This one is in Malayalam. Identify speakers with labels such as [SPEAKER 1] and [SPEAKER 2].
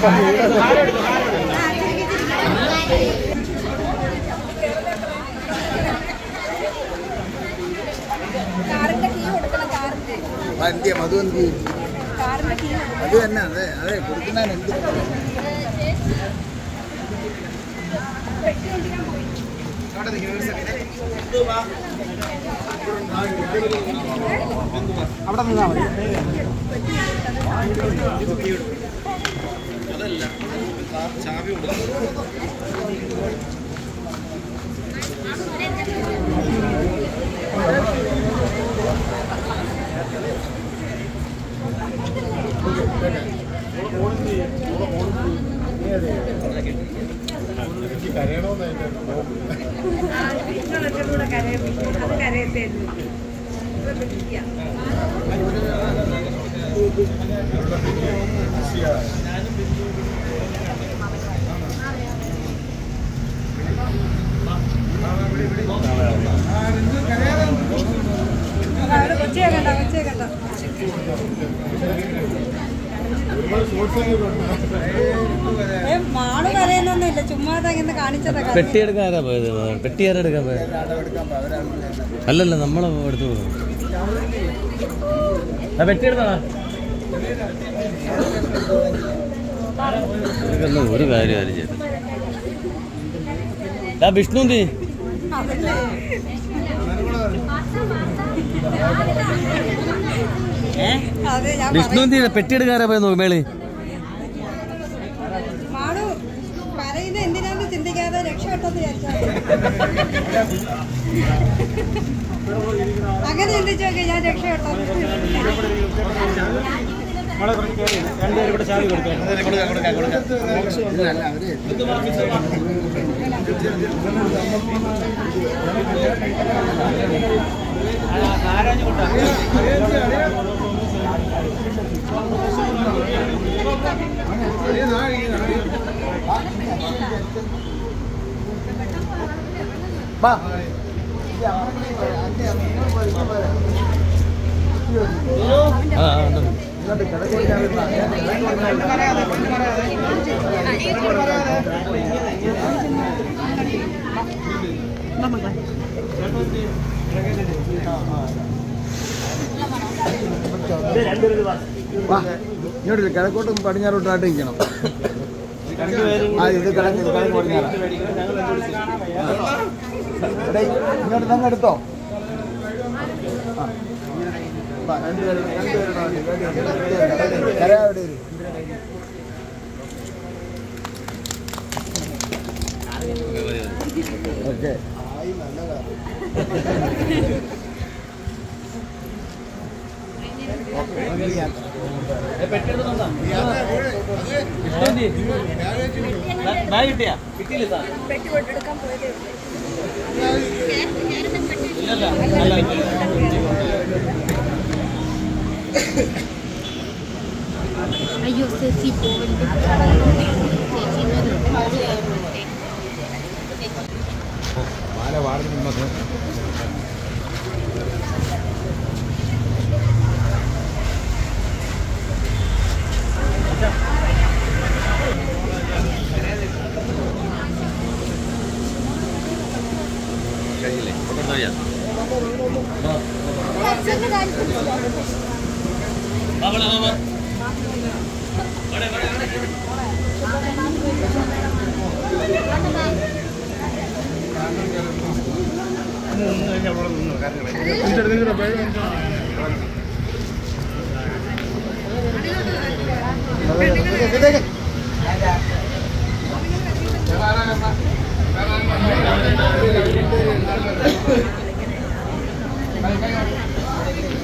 [SPEAKER 1] മധുവന്തി അത് തന്നെ അതെ അതെ കൊടുക്കുന്നതിന് എന്ത് അവിടെ നിന്നാ മതി. അതല്ല ചാവി
[SPEAKER 2] മാള് കരയുന്നൊന്നുമില്ല, ചുമ്മാ കാണിച്ചതാ.
[SPEAKER 3] പെട്ടിയെടുക്കാനാ പോയത്? പെട്ടിയാരെടുക്കാൻ പോയത്? അല്ലല്ല, നമ്മളെ എടുത്തു പോകും. പെട്ടിയെടുത്താ ഒരു കാര്യം ആരും ചെയ്തു. വിഷ്ണു എന്തി വിഷ്ണു എന്തി പെട്ടിയെടുക്കാരാ പോയത്? നോക്ക് മേളി
[SPEAKER 2] മാളു പറയുന്നത് എന്തിനാന്ന് ചിന്തിക്കാതെ രക്ഷപ്പെട്ടത് അങ്ങനെ ചിന്തിച്ചു നോക്കി ഞാൻ രക്ഷപ്പെട്ടു.
[SPEAKER 1] ഇങ്ങോട്ടില്ല, കിഴക്കോട്ടും പടിഞ്ഞാറോട്ടായിട്ട് ഇരിക്കണം. ഇത് കിഴക്ക് പടിഞ്ഞാറ. ഇങ്ങോട്ട് തന്നെ എടുത്തോ. കരയാവിടെ വരും. ഓക്കെ
[SPEAKER 4] അയ്യോ ചേച്ചി പോവരുത്.
[SPEAKER 1] മാല വാർന്നു
[SPEAKER 4] Gracias.